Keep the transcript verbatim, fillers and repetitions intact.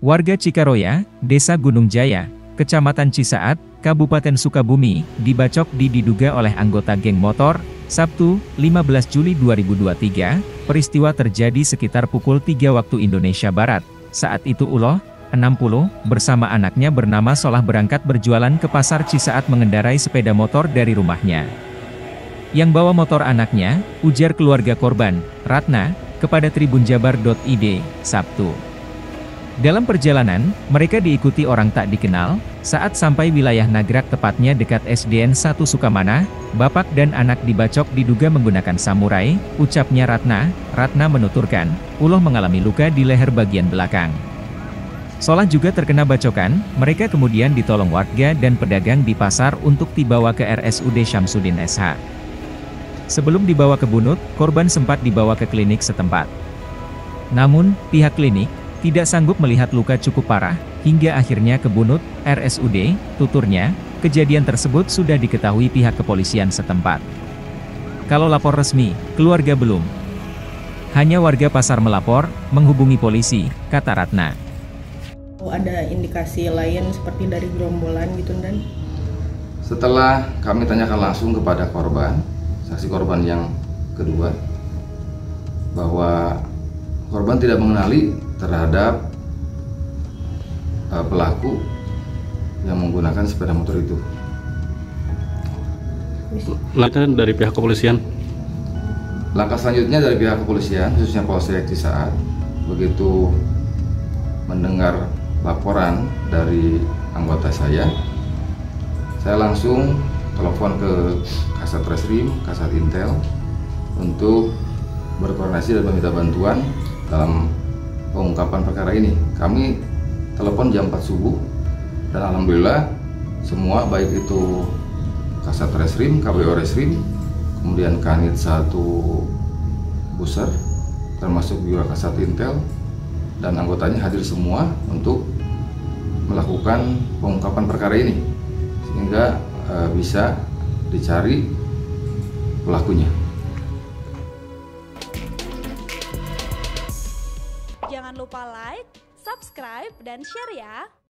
Warga Cikaroya, Desa Gunung Jaya, Kecamatan Cisaat, Kabupaten Sukabumi, dibacok di diduga oleh anggota geng motor, Sabtu, lima belas Juli dua ribu dua puluh tiga, peristiwa terjadi sekitar pukul tiga waktu Indonesia Barat. Saat itu Uloh, enam puluh, bersama anaknya bernama Solah berangkat berjualan ke pasar Cisaat mengendarai sepeda motor dari rumahnya. Yang bawa motor anaknya, ujar keluarga korban, Ratna, kepada tribunjabar titik i d, Sabtu. Dalam perjalanan, mereka diikuti orang tak dikenal. Saat sampai wilayah Nagrak tepatnya dekat S D N satu Sukamana, bapak dan anak dibacok diduga menggunakan samurai, ucapnya Ratna. Ratna menuturkan, Uloh mengalami luka di leher bagian belakang. Solah juga terkena bacokan, mereka kemudian ditolong warga dan pedagang di pasar untuk dibawa ke R S U D Syamsuddin S H. Sebelum dibawa ke Bunut, korban sempat dibawa ke klinik setempat. Namun, pihak klinik tidak sanggup melihat luka cukup parah, hingga akhirnya ke Bunut, R S U D, tuturnya, kejadian tersebut sudah diketahui pihak kepolisian setempat. Kalau lapor resmi, keluarga belum. Hanya warga pasar melapor, menghubungi polisi, kata Ratna. Ada indikasi lain seperti dari gerombolan gitu, Dan? Setelah kami tanyakan langsung kepada korban, saksi korban yang kedua, bahwa korban tidak mengenali terhadap uh, pelaku yang menggunakan sepeda motor itu. Langkah dari pihak kepolisian? Langkah selanjutnya dari pihak kepolisian, khususnya Polsek Cisaat, begitu mendengar laporan dari anggota saya, saya langsung telepon ke Kasat Reskrim, Kasat Intel, untuk berkoordinasi dan meminta bantuan dalam pengungkapan perkara ini. Kami telepon jam empat subuh, dan alhamdulillah semua, baik itu Kasat Reskrim, K B O Reskrim, kemudian Kanit satu Buser, termasuk juga Kasat Intel dan anggotanya hadir semua untuk melakukan pengungkapan perkara ini, sehingga e, bisa dicari pelakunya. Jangan lupa like, subscribe, dan share ya!